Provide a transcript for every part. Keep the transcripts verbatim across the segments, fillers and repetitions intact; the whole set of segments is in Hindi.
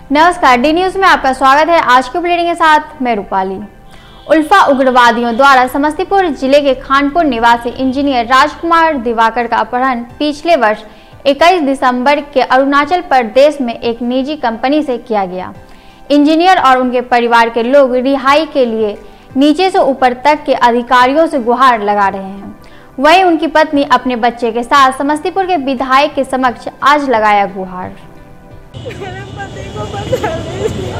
नमस्कार, डी न्यूज में आपका स्वागत है। आज की बुलेटिन के साथ मैं रूपाली। उल्फा उग्रवादियों द्वारा समस्तीपुर जिले के खानपुर निवासी इंजीनियर राजकुमार दिवाकर का अपहरण पिछले वर्ष इक्कीस दिसंबर के अरुणाचल प्रदेश में एक निजी कंपनी से किया गया। इंजीनियर और उनके परिवार के लोग रिहाई के लिए नीचे से ऊपर तक के अधिकारियों से गुहार लगा रहे हैं। वहीं उनकी पत्नी अपने बच्चे के साथ समस्तीपुर के विधायक के समक्ष आज लगाया गुहार। मेरे पति को बचा लीजिए,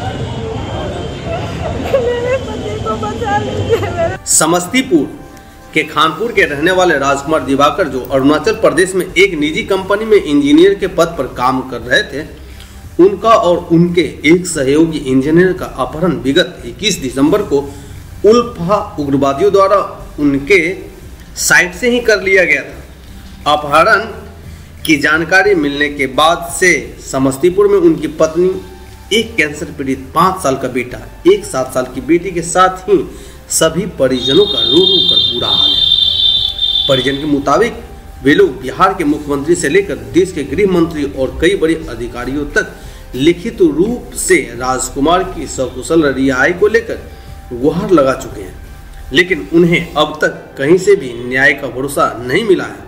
मेरे पति को बचा लीजिए। समस्तीपुर के खानपुर के रहने वाले राजकुमार दिवाकर, जो अरुणाचल प्रदेश में एक निजी कंपनी में इंजीनियर के पद पर काम कर रहे थे, उनका और उनके एक सहयोगी इंजीनियर का अपहरण विगत इक्कीस दिसंबर को उल्फा उग्रवादियों द्वारा उनके साइट से ही कर लिया गया था। अपहरण की जानकारी मिलने के बाद से समस्तीपुर में उनकी पत्नी, एक कैंसर पीड़ित पाँच साल का बेटा, एक सात साल की बेटी के साथ ही सभी परिजनों का रो रो कर बुरा हाल है। परिजन के मुताबिक वे लोग बिहार के मुख्यमंत्री से लेकर देश के गृह मंत्री और कई बड़े अधिकारियों तक लिखित रूप से राजकुमार की सकुशल रिहाई को लेकर गुहार लगा चुके हैं, लेकिन उन्हें अब तक कहीं से भी न्याय का भरोसा नहीं मिला है।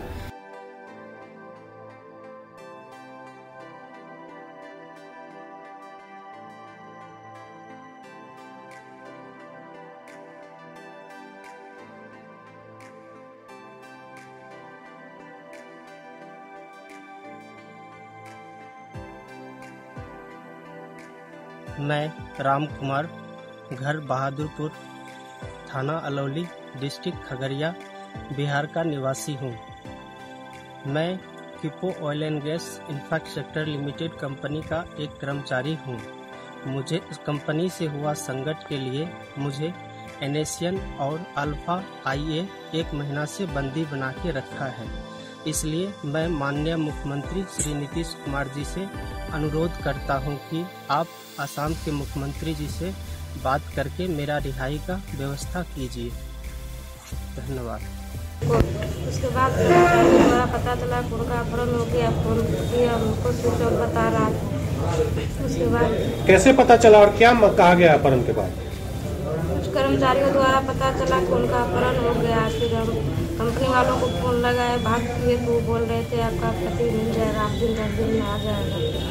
मैं राम कुमार, घर बहादुरपुर, थाना अलौली, डिस्ट्रिक्ट खगड़िया, बिहार का निवासी हूँ। मैं किपो oil and gas infrastructure limited company का एक कर्मचारी हूँ। मुझे इस कंपनी से हुआ संकट के लिए मुझे एनएसएन और अल्फा आईए एक महीना से बंदी बना के रखा है। इसलिए मैं माननीय मुख्यमंत्री श्री नीतीश कुमार जी से अनुरोध करता हूं कि आप असम के मुख्यमंत्री जी से बात करके मेरा रिहाई का व्यवस्था कीजिए। धन्यवाद। उसके बाद द्वारा पता चला कि उनका अपहरण हो गया, फोन किया, उनको स्विच ऑफ बता रहा था। उसके बाद कैसे पता चला और क्या कहा गया अपहरण के बाद? कर्मचारियों द्वारा पता चला कि उनका अपहरण हो गया। फिर हम कंपनी वालों को फोन लगाए, भाग किए तो बोल रहे थे आपका पति मिल जाएगा, आप दिन दस दिन में आ जाएगा।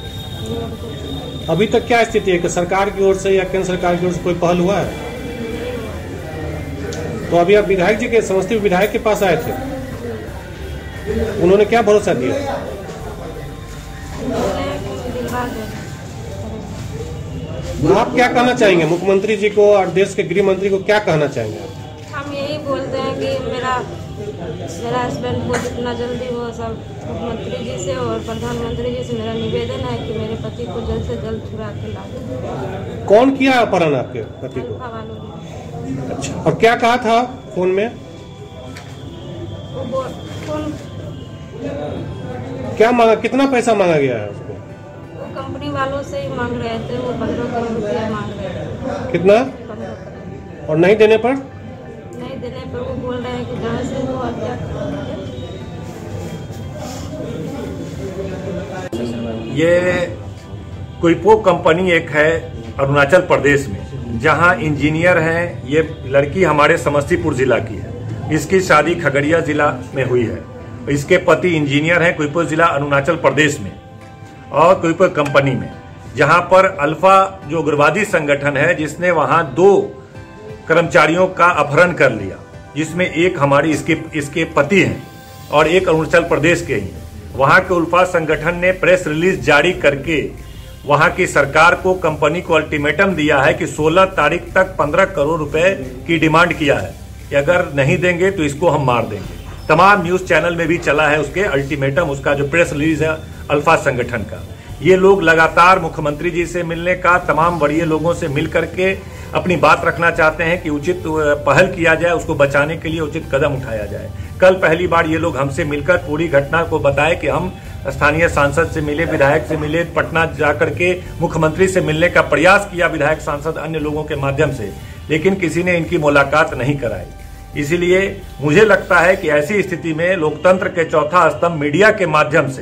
अभी तक क्या स्थिति है कि सरकार की ओर से या केंद्र सरकार की ओर से कोई पहल हुआ है? तो अभी आप विधायक जी के, समस्तीपुर विधायक के पास आए थे, उन्होंने क्या भरोसा दिया? आप क्या कहना चाहेंगे मुख्यमंत्री जी को और देश के गृह मंत्री को, क्या कहना चाहेंगे? हम यही बोलते हैं कि मेरा मेरा हस्बैंड को जितना जल्दी हो, सब मुख्यमंत्री जी से और प्रधानमंत्री जी से मेरा निवेदन है कि मेरे पति को जल्द से जल्द छुड़ा के ला दें। कौन किया अपहरण आपके पति को? अच्छा, और क्या कहा था फोन में? वो फोन क्या मांगा, कितना पैसा मांगा गया है उसको? वो कंपनी वालों से ही मांग रहे थे, वो पंद्रह करोड़ रुपया मांग रहे थे। कितना? और नहीं देने पर? नहीं देने पर वो बोल रहे हैं कि जहाँ से वो हत्या। ये क्विपो कंपनी एक है अरुणाचल प्रदेश में, जहां इंजीनियर हैं। ये लड़की हमारे समस्तीपुर जिला की है, इसकी शादी खगड़िया जिला में हुई है। इसके पति इंजीनियर हैं क्विपो जिला अरुणाचल प्रदेश में और क्विपो कंपनी में, जहां पर अल्फा जो उग्रवादी संगठन है, जिसने वहां दो कर्मचारियों का अपहरण कर लिया, जिसमें एक हमारी इसके इसके पति हैं और एक अरुणाचल प्रदेश के ही। वहां के उल्फा संगठन ने प्रेस रिलीज जारी करके वहां की सरकार को, कंपनी को अल्टीमेटम दिया है कि सोलह तारीख तक पंद्रह करोड़ रुपए की डिमांड किया है कि अगर नहीं देंगे तो इसको हम मार देंगे। तमाम न्यूज चैनल में भी चला है उसके अल्टीमेटम, उसका जो प्रेस रिलीज है अल्फा संगठन का। ये लोग लगातार मुख्यमंत्री जी से मिलने का, तमाम बड़े लोगों से मिल करके अपनी बात रखना चाहते हैं कि उचित पहल किया जाए, उसको बचाने के लिए उचित कदम उठाया जाए। कल पहली बार ये लोग हमसे मिलकर पूरी घटना को बताए कि हम स्थानीय सांसद से मिले, विधायक से मिले, पटना जाकर के मुख्यमंत्री से मिलने का प्रयास किया, विधायक, सांसद, अन्य लोगों के माध्यम से, लेकिन किसी ने इनकी मुलाकात नहीं कराई। इसलिए मुझे लगता है कि ऐसी स्थिति में लोकतंत्र के चौथा स्तंभ मीडिया के माध्यम से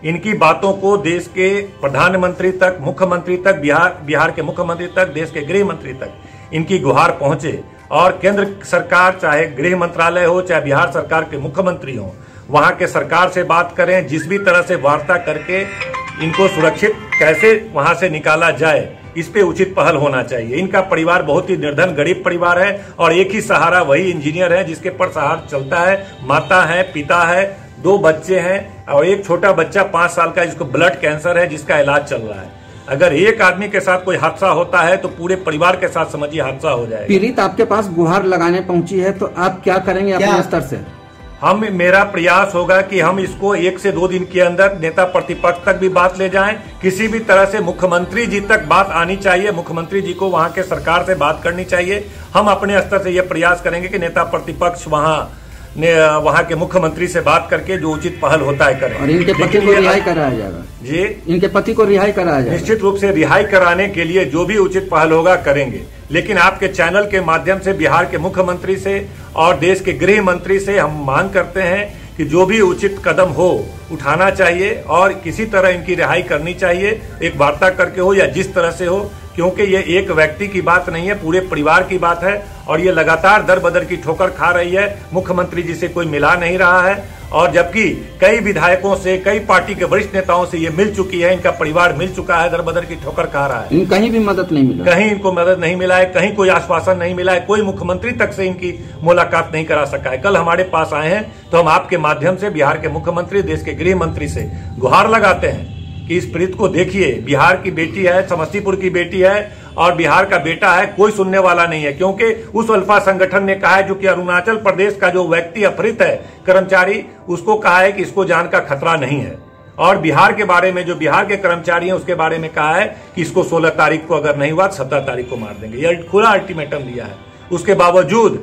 इनकी बातों को देश के प्रधानमंत्री तक, मुख्यमंत्री तक, बिहार बिहार के मुख्यमंत्री तक, देश के गृह मंत्री तक इनकी गुहार पहुंचे और केंद्र सरकार, चाहे गृह मंत्रालय हो, चाहे बिहार सरकार के मुख्यमंत्री हो, वहां के सरकार से बात करें, जिस भी तरह से वार्ता करके इनको सुरक्षित कैसे वहां से निकाला जाए, इस पे उचित पहल होना चाहिए। इनका परिवार बहुत ही निर्धन गरीब परिवार है और एक ही सहारा वही इंजीनियर है जिसके पर सहारा चलता है। माता है, पिता है, दो बच्चे हैं और एक छोटा बच्चा पांच साल का है जिसको ब्लड कैंसर है, जिसका इलाज चल रहा है। अगर एक आदमी के साथ कोई हादसा होता है तो पूरे परिवार के साथ समझिए हादसा हो जाएगा। पीड़ित आपके पास गुहार लगाने पहुंची है तो आप क्या करेंगे अपने स्तर से? हम मेरा प्रयास होगा कि हम इसको एक से दो दिन के अंदर नेता प्रतिपक्ष तक भी बात ले जाएं। किसी भी तरह से मुख्यमंत्री जी तक बात आनी चाहिए, मुख्यमंत्री जी को वहां के सरकार से बात करनी चाहिए। हम अपने स्तर से यह प्रयास करेंगे कि नेता प्रतिपक्ष वहां ने वहां के मुख्यमंत्री से बात करके जो उचित पहल होता है करें। और इनके पति को रिहाई कराया जाएगा जी, इनके पति को रिहाई कराया जाएगा। निश्चित रूप से रिहाई कराने के लिए जो भी उचित पहल होगा करेंगे। लेकिन आपके चैनल के माध्यम से बिहार के मुख्यमंत्री से और देश के गृह मंत्री से हम मांग करते हैं कि जो भी उचित कदम हो उठाना चाहिए और किसी तरह इनकी रिहाई करनी चाहिए, एक वार्ता करके हो या जिस तरह से हो, क्योंकि ये एक व्यक्ति की बात नहीं है, पूरे परिवार की बात है और ये लगातार दर बदर की ठोकर खा रही है। मुख्यमंत्री जी से कोई मिला नहीं रहा है और जबकि कई विधायकों से, कई पार्टी के वरिष्ठ नेताओं से ये मिल चुकी है, इनका परिवार मिल चुका है, दर बदर की ठोकर खा रहा है। कहीं भी मदद नहीं मिला, कहीं इनको मदद नहीं मिला है, कहीं कोई आश्वासन नहीं मिला है, कोई मुख्यमंत्री तक से इनकी मुलाकात नहीं करा सका है। कल हमारे पास आए हैं तो हम आपके माध्यम से बिहार के मुख्यमंत्री, देश के गृह मंत्री से गुहार लगाते हैं कि इस पीड़ित को देखिए। बिहार की बेटी है, समस्तीपुर की बेटी है और बिहार का बेटा है, कोई सुनने वाला नहीं है। क्योंकि उस अल्फा संगठन ने कहा है जो कि अरुणाचल प्रदेश का जो व्यक्ति अपहृत है, कर्मचारी, उसको कहा है कि इसको जान का खतरा नहीं है। और बिहार के बारे में जो बिहार के कर्मचारी हैं उसके बारे में कहा है कि इसको सोलह तारीख को अगर नहीं हुआ तो सत्रह तारीख को मार देंगे। यह खुला अल्टीमेटम दिया है। उसके बावजूद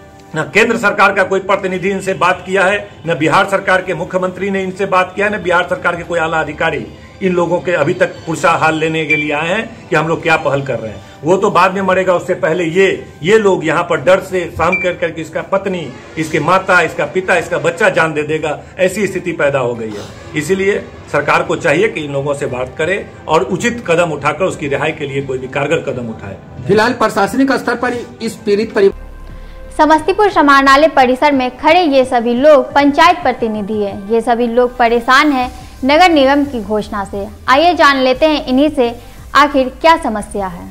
न केंद्र सरकार का कोई प्रतिनिधि इनसे बात किया है, न बिहार सरकार के मुख्यमंत्री ने इनसे बात किया है, न बिहार सरकार के कोई आला अधिकारी इन लोगों के अभी तक पुरसा हाल लेने के लिए आए हैं कि हम लोग क्या पहल कर रहे हैं। वो तो बाद में मरेगा, उससे पहले ये ये लोग यहाँ पर डर से शाम कर करके इसका पत्नी, इसके माता, इसका पिता, इसका बच्चा जान दे देगा, ऐसी स्थिति पैदा हो गई है। इसीलिए सरकार को चाहिए कि इन लोगों से बात करे और उचित कदम उठाकर उसकी रिहाई के लिए कोई भी कारगर कदम उठाए। फिलहाल प्रशासनिक स्तर पर इस पीड़ित परिवार समस्तीपुर समाहरणालय परिसर में खड़े ये सभी लोग पंचायत प्रतिनिधि हैं। ये सभी लोग परेशान हैं नगर निगम की घोषणा से। आइए जान लेते हैं इन्हीं से आखिर क्या समस्या है।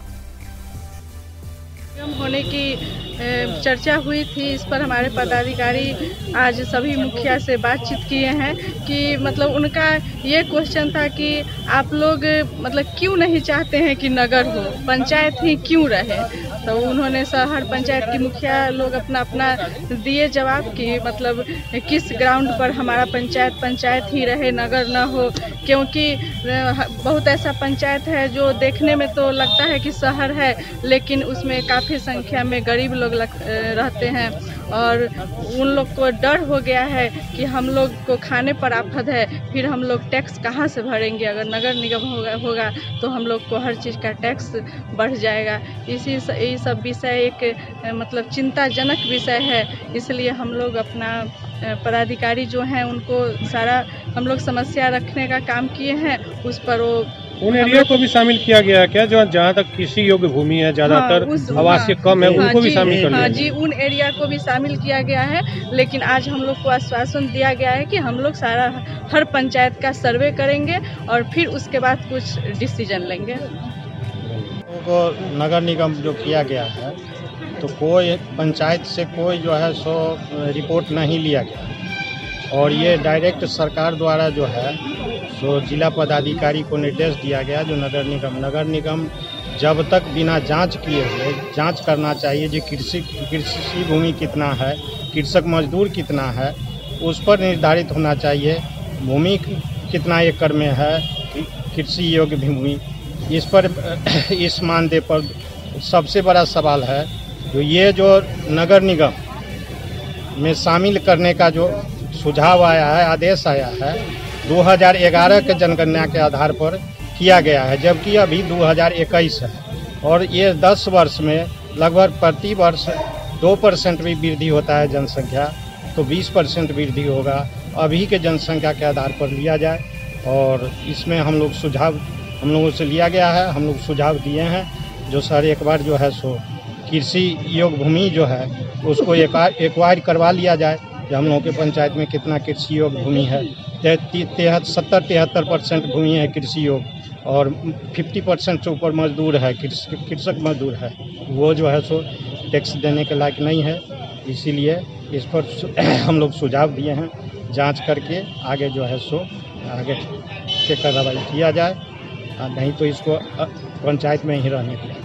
होने की चर्चा हुई थी, इस पर हमारे पदाधिकारी आज सभी मुखिया से बातचीत किए हैं कि मतलब उनका ये क्वेश्चन था कि आप लोग मतलब क्यों नहीं चाहते हैं कि नगर हो, पंचायत ही क्यों रहे। तो उन्होंने हर पंचायत की मुखिया लोग अपना अपना दिए जवाब कि मतलब किस ग्राउंड पर हमारा पंचायत पंचायत ही रहे, नगर न हो। क्योंकि बहुत ऐसा पंचायत है जो देखने में तो लगता है कि शहर है, लेकिन उसमें काफ़ी संख्या में गरीब लोग लग, रहते हैं और उन लोग को डर हो गया है कि हम लोग को खाने पर आफत है, फिर हम लोग टैक्स कहाँ से भरेंगे। अगर नगर निगम होगा होगा तो हम लोग को हर चीज़ का टैक्स बढ़ जाएगा। इसी ये सब विषय एक मतलब चिंताजनक विषय है। इसलिए हम लोग अपना पदाधिकारी जो हैं उनको सारा हम लोग समस्या रखने का काम किए हैं। उस पर वो उन एरिया को भी शामिल किया गया है क्या जो जहाँ तक कृषि योग्य भूमि है, ज्यादातर हाँ, आवासीय हाँ, कम है, हाँ, उनको भी शामिल कर लिया? हाँ जी, उन एरिया को भी शामिल किया गया है। लेकिन आज हम लोग को आश्वासन दिया गया है कि हम लोग सारा हर पंचायत का सर्वे करेंगे और फिर उसके बाद कुछ डिसीजन लेंगे। को नगर निगम जो किया गया है तो कोई पंचायत से कोई जो है सो रिपोर्ट नहीं लिया गया और ये डायरेक्ट सरकार द्वारा जो है सो जिला पदाधिकारी को निर्देश दिया गया जो नगर निगम नगर निगम जब तक बिना जांच किए हुए जांच करना चाहिए जो कृषि कृषि भूमि कितना है, कृषक मजदूर कितना है, उस पर निर्धारित होना चाहिए। भूमि कितना एकड़ में है, कृषि योग्य भूमि, इस पर इस मानदेय पर सबसे बड़ा सवाल है जो ये जो नगर निगम में शामिल करने का जो सुझाव आया है, आदेश आया है, दो हज़ार ग्यारह के जनगणना के आधार पर किया गया है, जबकि अभी दो हज़ार इक्कीस है और ये दस वर्ष में लगभग प्रति वर्ष दो परसेंट भी वृद्धि होता है जनसंख्या, तो बीस परसेंट वृद्धि होगा। अभी के जनसंख्या के आधार पर लिया जाए और इसमें हम लोग सुझाव हम लोगों से लिया गया है, हम लोग सुझाव दिए हैं जो सर एक बार जो है सो कृषि योग्य भूमि जो है उसको एक्वायर करवा लिया जाए। जो हम लोगों के पंचायत में कितना कृषि योग्य भूमि है, तेहत सत्तर तिहत्तर परसेंट भूमि है कृषि योग्य और फिफ्टी परसेंट से ऊपर मजदूर है, कृषक मजदूर है, वो जो है सो टैक्स देने के लायक नहीं है। इसीलिए इस पर हम लोग सुझाव दिए हैं, जांच करके आगे जो है सो आगे के कार्रवाई किया जाए, नहीं तो इसको पंचायत में ही रहने दिया।